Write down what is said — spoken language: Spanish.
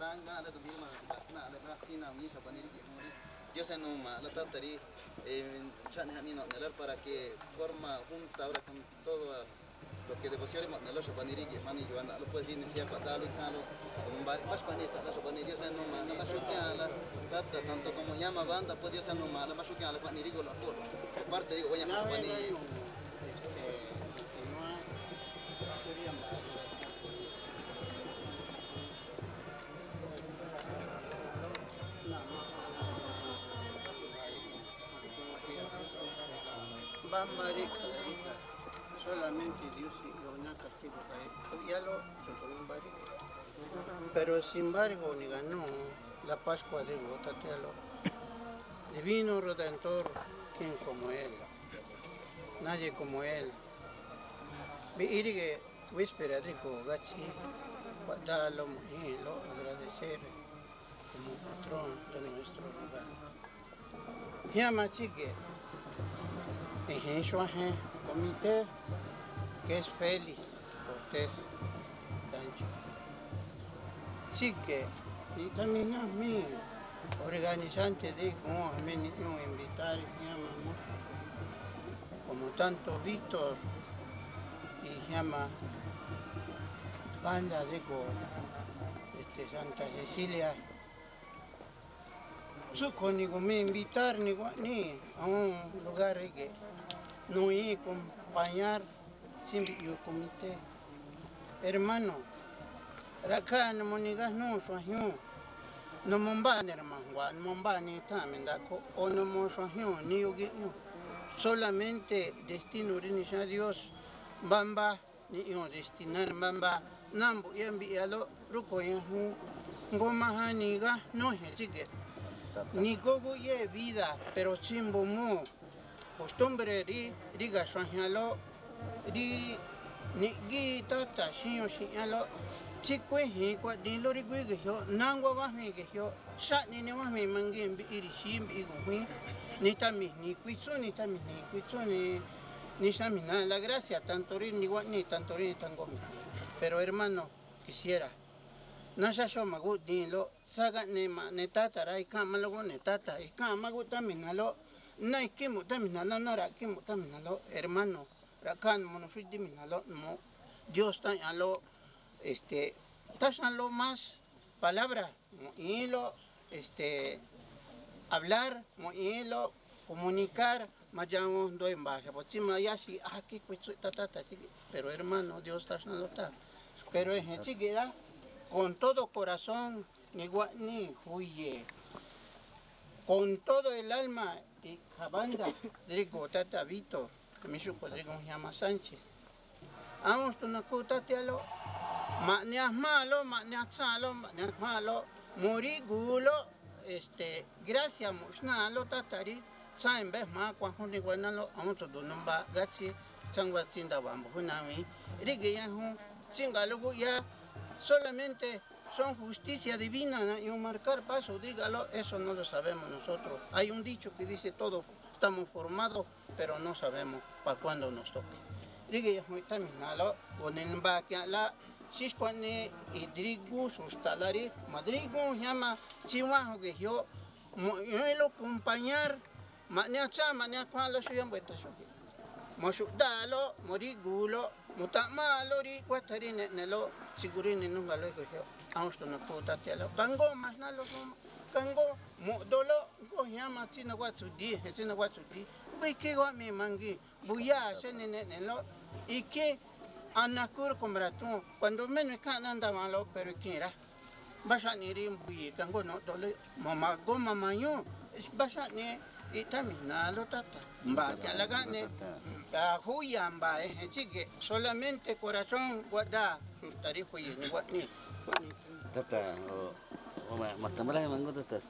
langa la tu bima na la sina mi sa paniri que muri Dios en uma la tatari chan hani no nelar para que forma junta ahora con todo lo que devoción y lo paniri que mani Joana lo puedes iniciar para y calo como más panita la paniri Dios en uma la mashukia la tata tanto como llama banda pues Dios en uma la mashukia la paniri con los toros aparte digo voy a más paniri Bambarika, solamente Dios y una castigo ya lo pero sin embargo ni ganó la Pascua de Botatelo. Divino Redentor, quien como Él, nadie como Él. Irige víspera rico gachi, dalo lo agradecer como patrón de nuestro lugar. Llama chique. Ejemplo, comité que es Félix Cortés Sancho. Sí que, y también a mí, organizante de cómo me invitar, como tanto Víctor y llama banda de Santa Cecilia. Suco ni me invitar ni a un lugar que no iba a acompañar siempre yo comité. Hermano, acá no monigas no sueño, no monban hermano, no monban ni también daco o no mon sueño ni yo solamente destino a Dios bamba ni yo destinar bamba nambo y enviarlo ruco y goma niga no es chique. Ni gogo ye vida, pero chimbo mo. Costumbre riga soñalo, ni tata shio shialo. Chikwe hi kwa dilo rigwe que yo, nangwa wahme que yo, shat ni wahme mangin bi irishim bi gumi, ni tamis ni cuizo ni tamis ni cuizo ni samina. La gracia tanto rin ni tanto rin tango. Pero hermano, quisiera. No se yo magut dilo. Saga ne tata rai kama logo ne tata y kama gutaminalo na ikimu taminalo no ra kimu taminalo hermano rakan monosuiti minalo no Dios ta alo tasalo más palabra y lo hablar y comunicar mayamos do en base pues si mayashi aquí pues tata pero hermano Dios tasalo ta pero es chiquera con todo corazón ni huye con todo el alma y jabanda digo tata Vito que me supo digo llama Sánchez vamos tú no cutatialo maneas malo morí gulo gracias musnalo tatari saben ves más cuando ni guanalo vamos todo nomba gachi sangwa tinda bambo hunami rige ya hu chingalo ya solamente son justicia divina y un marcar paso, dígalo, eso no lo sabemos nosotros. Hay un dicho que dice todos estamos formados, pero no sabemos para cuándo nos toque. Diga muy terminalo, con el baque la siscuane y drigu sustalari, madrigu llama chihuahua que yo lo acompañar, manea cuando soy en vuelta yo. Mosudalo, morigulo, mutamalo, ri cuatari nelo, sigurini nunca lo he cogido. Aunque no puedo tatialo. Kango más nalo, kango, modolo, go llama chino guatsudi, chino guatsudi. Voy que go mi mangi, buya, nelo, y que anacur combrato, cuando menos can anda malo, pero que era. Basa ni rim buye, kango no dole, mama go mamayo, es basa ni. Y también nada lo tata. Va, que la gane, la huyan va, chique, solamente corazón guarda sus tarifas y ni. Tata, o matambra mango tata